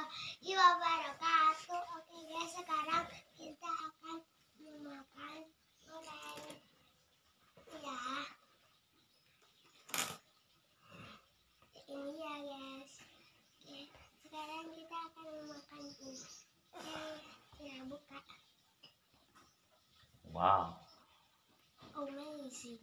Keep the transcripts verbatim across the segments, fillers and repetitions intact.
warahmatullahi wabarakatuh. Oke guys, sekarang kita akan memakan goreng ya. Ini ya guys. Oke, sekarang kita akan memakan ini. Ya, buka. Wow. Amazing.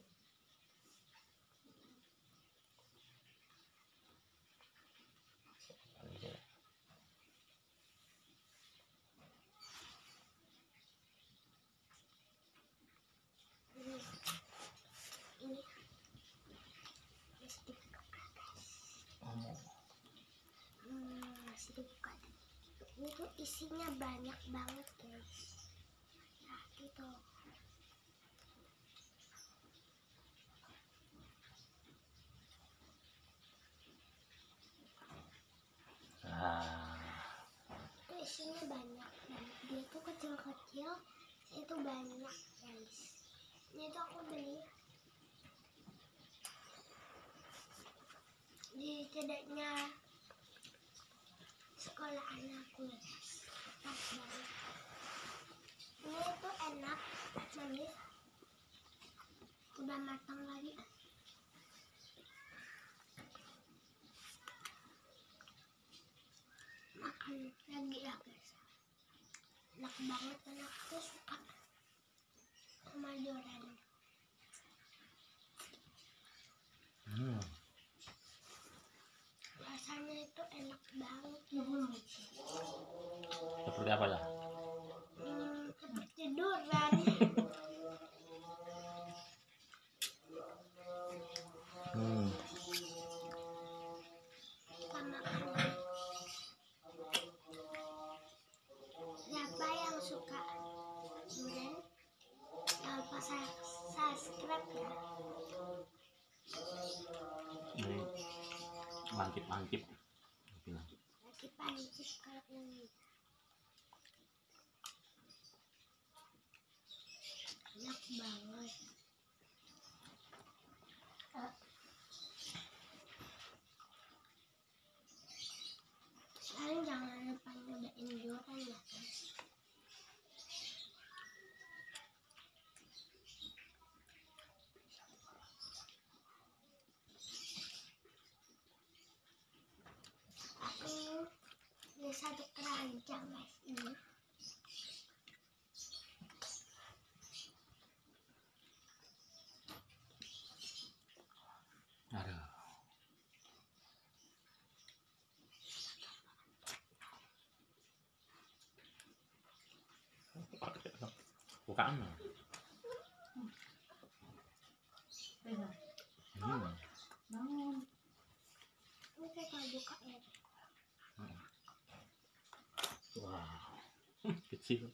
Ini masih dibuka guys. Hmm, masih dibuka. Ini tuh isinya banyak banget guys. Ya gitu. Itu isinya banyak banget. Dia tuh kecil-kecil, itu banyak guys. Ini tuh aku beli di cedeknya sekolah anakku ya guys. Pas banget. Ini tuh enak, manis, udah matang lagi. Makan lagi ya guys. Enak banget, enak, aku suka sama joran. Hmm. Rasanya itu enak banget. Seperti apa ya? Hmm, seperti durian. Hmm. Sama aneh. Siapa yang suka durian? Jangan lupa subscribe ya. Ini mantip-mantip. Lagi pancit kalau ini. Enak banget. Kalian jangan lupa nyobain durian ya guys. Aku ini satu keranjang guys ini. Aduh. Bukaan. Hmm. Ini kita buka ya. Wow. Kecil.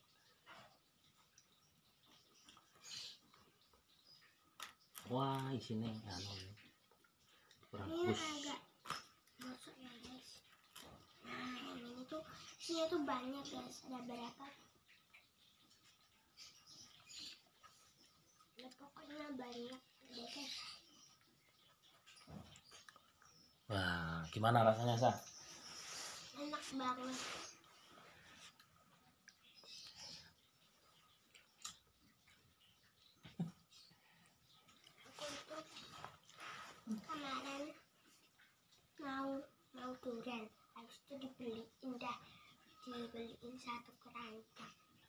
Wah, isinya anu kurang Ini bus. agak bosok ya guys. Nah, ini tuh isinya tuh banyak guys. Ada berapa? Ya, pokoknya banyak deh guys. Wah, gimana rasanya, Sa? Enak banget. Aku itu kemarin mau mau durian, habis itu dibeliin dah, dibeliin satu keranjang.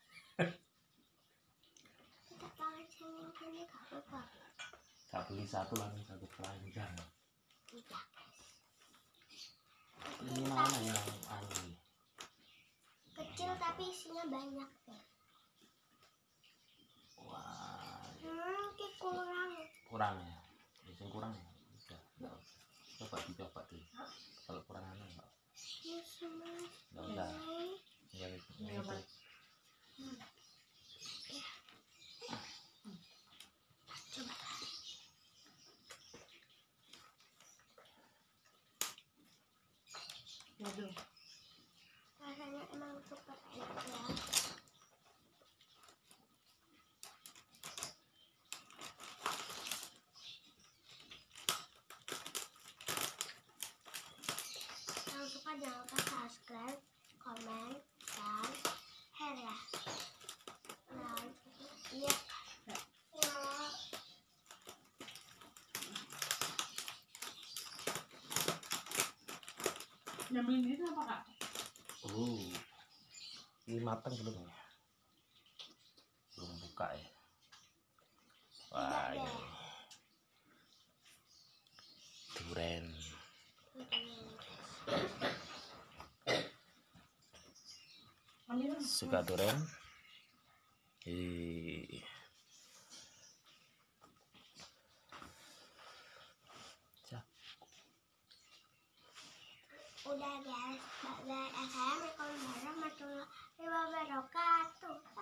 Kita banget sini ini gak apa-apa. Gak beli satu langsung satu keranjang. Iya guys. Ini mana yang anu? Kecil tapi isinya banyak deh. Wah, Hmm, kayak kurang. kurang ya. Biasanya kurang ya. Udah, enggak usah. Coba dicoba dulu. Kalau kurang anu enggak. Ya semua. Enggak usah. Ini. Enggak itu. Hmm. Ya. Coba. Waduh. Rasanya emang super enak ya. Yang suka jangan lupa subscribe, komen, dan share ya. Nah, iya kak. Ya. Nyambungin itu apa kak? Oh, ini matang belum ya? Belum buka ya? Wah, Tidak ini deh. duren. Ambil. Suka duren? Ih. Udah guys, bye bye. Assalamualaikum warahmatullahi wabarakatuh.